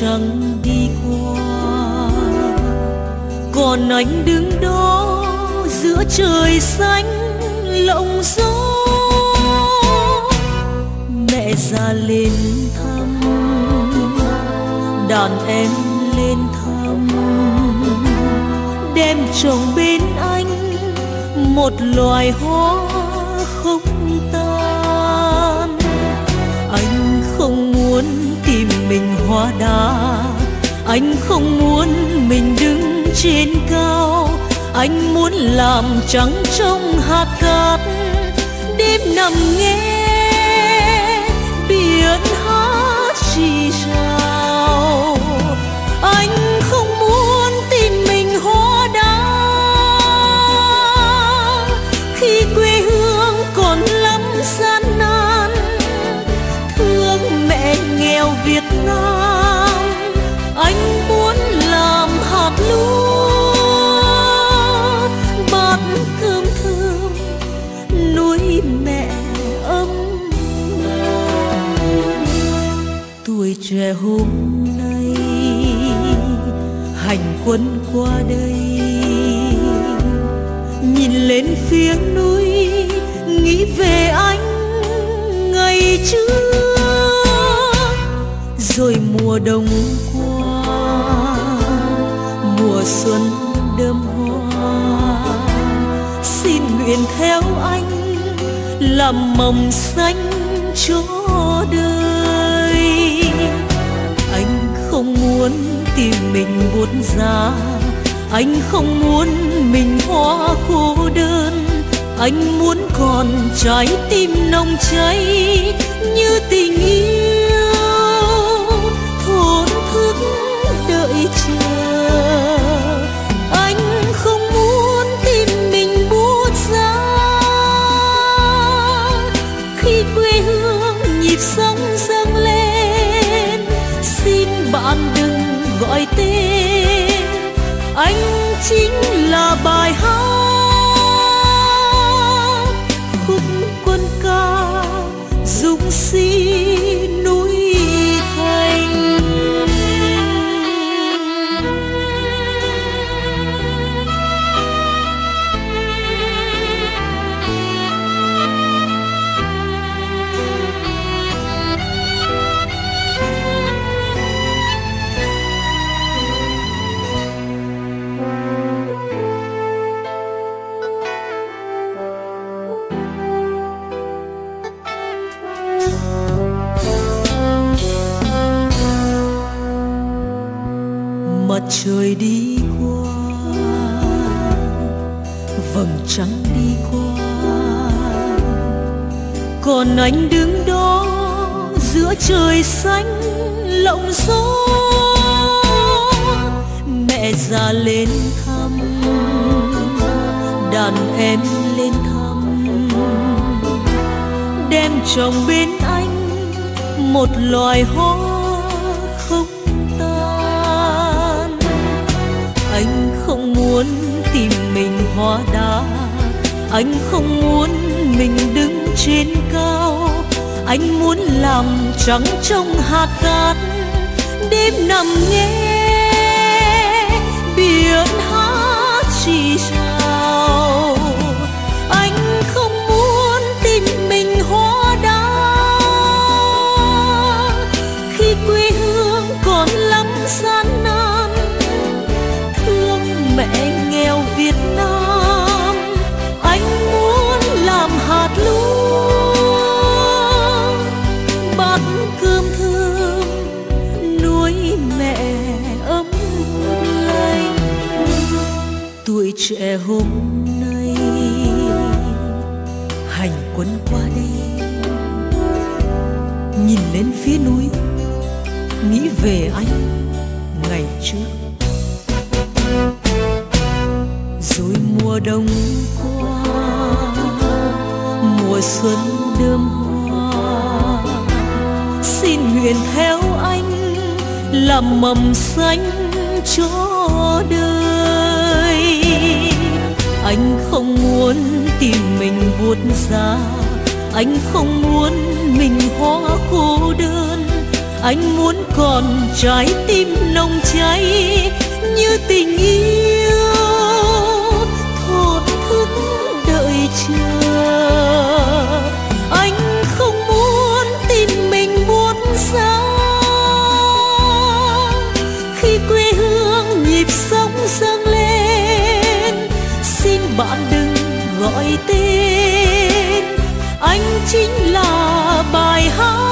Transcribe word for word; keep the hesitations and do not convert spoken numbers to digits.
trăng đi qua, còn anh đứng đó giữa trời xanh lộng gió. Mẹ già lên thăm, đàn em lên thăm, đem trồng bên anh một loài hoa không tan. Anh không muốn tìm mình hóa đá, anh không muốn mình đứng trên cao. Anh muốn làm trắng trong hạt cát, đêm nằm nghe biển hát rì rào. Anh không muốn tìm mình hóa đá, khi quê hương còn lắm gian nan. Thương mẹ nghèo Việt Nam, anh muốn làm hạt lúa, bát cơm thơm nuôi mẹ ấm. Tuổi trẻ hôm nay hành quân qua đây, nhìn lên phía núi nghĩ về anh ngày trước. Rồi mùa đông qua, mùa xuân đơm hoa, xin nguyện theo anh làm mầm xanh cho đời. Anh không muốn tìm mình buốt giá, anh không muốn mình hóa cô đơn. Anh muốn còn trái tim nồng cháy như tình yêu thổn thức đợi chờ. Anh không muốn tìm mình buốt giá, khi quê hương nhịp sống dâng lên. Xin bạn đừng gọi tên, anh chính là bài hát khúc quân ca dũng sĩ núi Thành. Mặt trời đi qua, vầng trăng đi qua, còn anh đứng đó giữa trời xanh lộng gió. Mẹ già lên thăm, đàn em lên thăm, đem trồng bên anh một loài hoa không tan. Anh không muốn tìm mình hóa đá, anh không muốn mình đứng trên cao. Anh muốn làm trắng trong hạt cát, đêm nằm nghe biển hát rì rào. Anh không muốn tìm mình hóa đá, khi quê hương còn lắm gian nan. Thương mẹ nghèo Việt Nam, anh muốn làm hạt lúa, bát cơm thơm nuôi mẹ ấm lành. Tuổi trẻ hôm nay hành quân qua đây, nhìn lên phía núi nghĩ về anh ngày trước. Rồi mùa đông qua, mùa xuân đơm hoa, xin nguyện theo anh làm mầm xanh cho đời. Anh không muốn tìm mình buốt giá, anh không muốn mình hóa cô đơn. Anh muốn còn trái tim nồng cháy như tình yêu thổn thức đợi chờ. Anh không muốn tìm mình buốt giá khi quê hương nhịp sống dâng lên. Xin bạn đừng gọi tên, anh chính là bài hát